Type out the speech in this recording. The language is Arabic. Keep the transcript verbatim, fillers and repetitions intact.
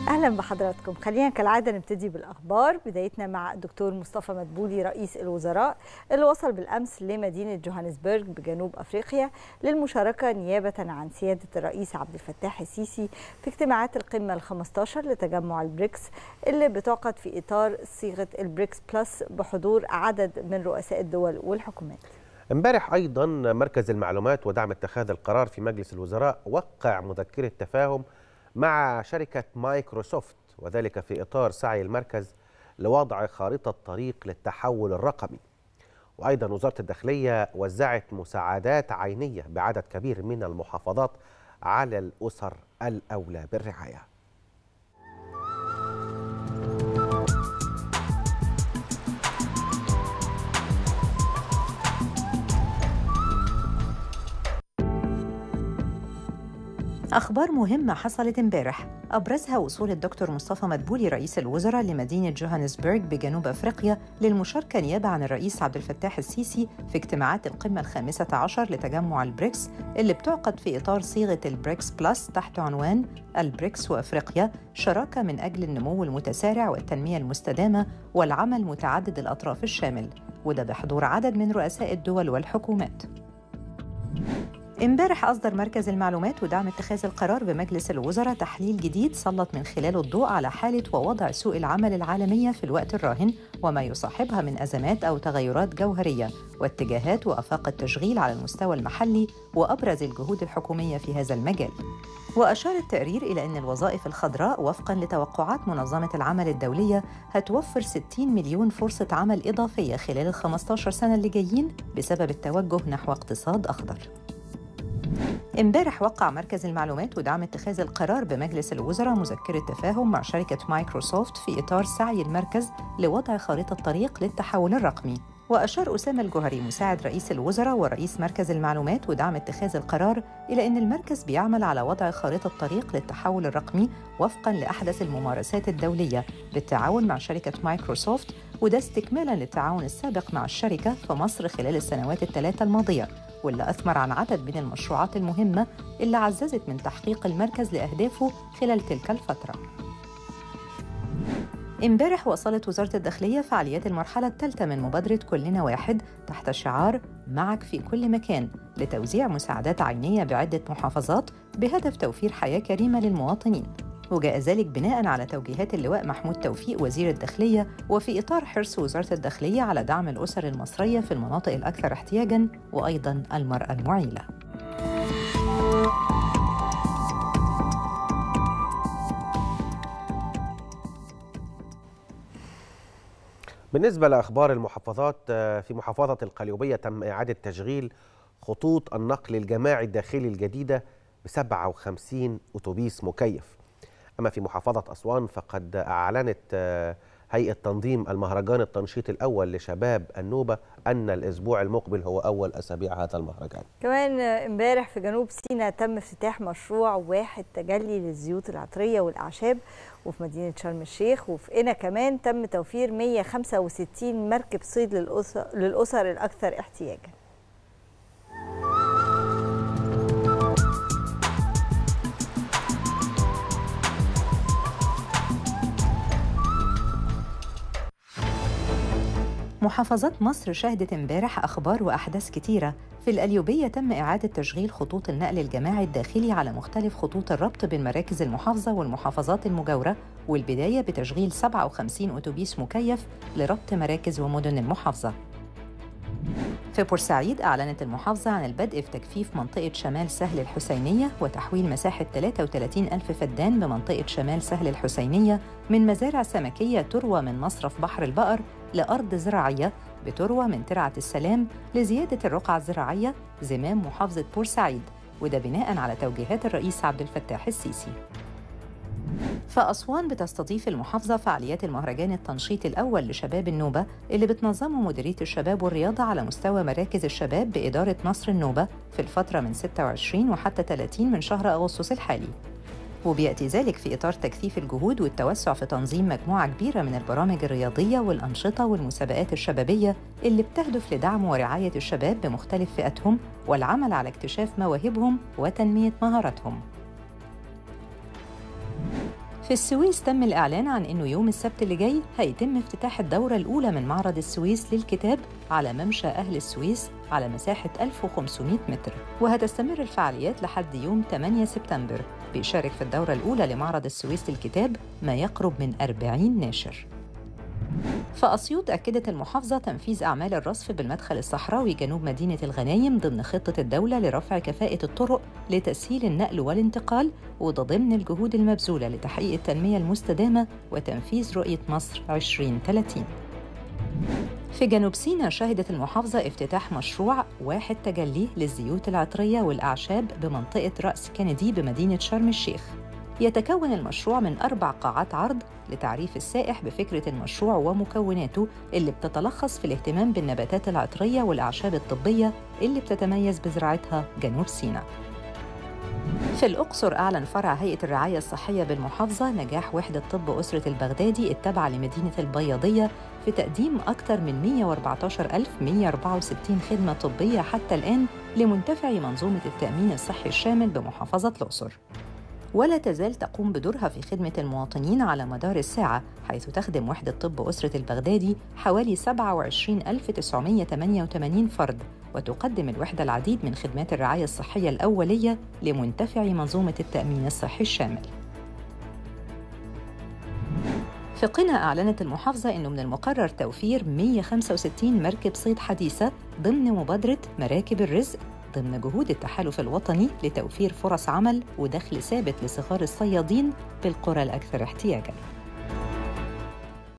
أهلا بحضراتكم. خلينا كالعادة نبتدي بالأخبار، بدايتنا مع الدكتور مصطفى مدبولي رئيس الوزراء اللي وصل بالأمس لمدينة جوهانسبرغ بجنوب أفريقيا للمشاركة نيابة عن سيادة الرئيس عبد الفتاح السيسي في اجتماعات القمة الخمسة عشر لتجمع البريكس اللي بتعقد في إطار صيغة البريكس بلس بحضور عدد من رؤساء الدول والحكومات. امبارح أيضا مركز المعلومات ودعم اتخاذ القرار في مجلس الوزراء وقع مذكرة تفاهم مع شركة مايكروسوفت، وذلك في إطار سعي المركز لوضع خارطة طريق للتحول الرقمي. وأيضا وزارة الداخلية وزعت مساعدات عينية بعدد كبير من المحافظات على الأسر الأولى بالرعاية. أخبار مهمة حصلت امبارح، أبرزها وصول الدكتور مصطفى مدبولي رئيس الوزراء لمدينة جوهانسبرغ بجنوب أفريقيا للمشاركة نيابة عن الرئيس عبد الفتاح السيسي في اجتماعات القمة الخامسة عشر لتجمع البريكس اللي بتعقد في إطار صيغة البريكس بلس تحت عنوان البريكس وأفريقيا، شراكة من أجل النمو المتسارع والتنمية المستدامة والعمل متعدد الأطراف الشامل، وده بحضور عدد من رؤساء الدول والحكومات. امبارح أصدر مركز المعلومات ودعم اتخاذ القرار بمجلس الوزراء تحليل جديد سلط من خلاله الضوء على حالة ووضع سوق العمل العالمية في الوقت الراهن وما يصاحبها من أزمات أو تغيرات جوهرية واتجاهات وآفاق التشغيل على المستوى المحلي وأبرز الجهود الحكومية في هذا المجال. وأشار التقرير إلى أن الوظائف الخضراء وفقاً لتوقعات منظمة العمل الدولية هتوفر ستين مليون فرصة عمل إضافية خلال ال خمسة عشر سنة اللي جايين بسبب التوجه نحو اقتصاد أخضر. امبارح وقع مركز المعلومات ودعم اتخاذ القرار بمجلس الوزراء مذكرة تفاهم مع شركة مايكروسوفت في إطار سعي المركز لوضع خارطة طريق للتحول الرقمي. وأشار أسامة الجوهري مساعد رئيس الوزراء ورئيس مركز المعلومات ودعم اتخاذ القرار إلى أن المركز بيعمل على وضع خارطة طريق للتحول الرقمي وفقاً لأحدث الممارسات الدولية بالتعاون مع شركة مايكروسوفت، وده استكمالاً للتعاون السابق مع الشركة في مصر خلال السنوات الثلاثة الماضية، واللي أثمر عن عدد من المشروعات المهمة اللي عززت من تحقيق المركز لأهدافه خلال تلك الفترة. امبارح وصلت وزارة الداخلية فعاليات المرحلة الثالثة من مبادرة كلنا واحد تحت شعار معك في كل مكان لتوزيع مساعدات عينية بعدة محافظات بهدف توفير حياة كريمة للمواطنين. وجاء ذلك بناء على توجيهات اللواء محمود توفيق وزير الداخلية، وفي إطار حرص وزارة الداخلية على دعم الأسر المصرية في المناطق الأكثر احتياجاً وأيضاً المرأة المعيلة. بالنسبة لأخبار المحافظات، في محافظة القليوبية تم إعادة تشغيل خطوط النقل الجماعي الداخلي الجديدة ب سبعة وخمسين أتوبيس مكيف. أما في محافظة أسوان فقد أعلنت هيئة تنظيم المهرجان التنشيط الأول لشباب النوبة أن الأسبوع المقبل هو أول أسابيع هذا المهرجان. كمان امبارح في جنوب سيناء تم افتتاح مشروع واحد تجلي للزيوت العطرية والأعشاب، وفي مدينة شرم الشيخ وفي قنا كمان تم توفير مئة وخمسة وستين مركب صيد للأسر, للأسر الأكثر احتياجاً. محافظات مصر شهدت امبارح أخبار وأحداث كتيرة. في القليوبية تم إعادة تشغيل خطوط النقل الجماعي الداخلي على مختلف خطوط الربط بين مراكز المحافظة والمحافظات المجاورة، والبداية بتشغيل سبعة وخمسين أتوبيس مكيف لربط مراكز ومدن المحافظة. في بورسعيد أعلنت المحافظة عن البدء في تجفيف منطقة شمال سهل الحسينية وتحويل مساحة ثلاثة وثلاثين ألف فدان بمنطقة شمال سهل الحسينية من مزارع سمكية تروى من مصرف بحر البقر لأرض زراعية بتروى من ترعة السلام لزيادة الرقعة الزراعية زمام محافظة بورسعيد، وده بناء على توجيهات الرئيس عبد الفتاح السيسي. فأسوان بتستضيف المحافظة فعاليات المهرجان التنشيط الأول لشباب النوبة اللي بتنظمه مديرية الشباب والرياضة على مستوى مراكز الشباب بإدارة نصر النوبة في الفترة من ستة وعشرين وحتى ثلاثين من شهر أغسطس الحالي. وبيأتي ذلك في إطار تكثيف الجهود والتوسع في تنظيم مجموعة كبيرة من البرامج الرياضية والأنشطة والمسابقات الشبابية اللي بتهدف لدعم ورعاية الشباب بمختلف فئاتهم والعمل على اكتشاف مواهبهم وتنمية مهاراتهم. في السويس تم الإعلان عن أنه يوم السبت اللي جاي هيتم افتتاح الدورة الأولى من معرض السويس للكتاب على ممشى أهل السويس على مساحة ألف وخمسمائة متر، وهتستمر الفعاليات لحد يوم ثمانية سبتمبر. بيشارك في الدورة الأولى لمعرض السويس للكتاب ما يقرب من أربعين ناشر. فأسيوط أكدت المحافظة تنفيذ أعمال الرصف بالمدخل الصحراوي جنوب مدينة الغنايم ضمن خطة الدولة لرفع كفاءة الطرق لتسهيل النقل والانتقال، وده ضمن الجهود المبذولة لتحقيق التنمية المستدامة وتنفيذ رؤية مصر عشرين ثلاثين. في جنوب سيناء شهدت المحافظة افتتاح مشروع واحد تجلي للزيوت العطرية والأعشاب بمنطقة رأس كندي بمدينة شرم الشيخ. يتكون المشروع من أربع قاعات عرض لتعريف السائح بفكرة المشروع ومكوناته اللي بتتلخص في الاهتمام بالنباتات العطرية والأعشاب الطبية اللي بتتميز بزراعتها جنوب سيناء. في الأقصر أعلن فرع هيئة الرعاية الصحية بالمحافظة نجاح وحدة طب أسرة البغدادي التابعة لمدينة البياضية في تقديم أكثر من مئة وأربعة عشر ألف ومئة وأربعة وستين خدمة طبية حتى الآن لمنتفعي منظومة التأمين الصحي الشامل بمحافظة الأقصر. ولا تزال تقوم بدورها في خدمة المواطنين على مدار الساعة، حيث تخدم وحدة طب أسرة البغدادي حوالي سبعة وعشرين ألف وتسعمئة وثمانية وثمانين فرد، وتقدم الوحدة العديد من خدمات الرعاية الصحية الأولية لمنتفعي منظومة التأمين الصحي الشامل. في قنا أعلنت المحافظة أنه من المقرر توفير مئة وخمسة وستين مركب صيد حديثة ضمن مبادرة مراكب الرزق ضمن جهود التحالف الوطني لتوفير فرص عمل ودخل ثابت لصغار الصيادين بالقرى الأكثر احتياجاً.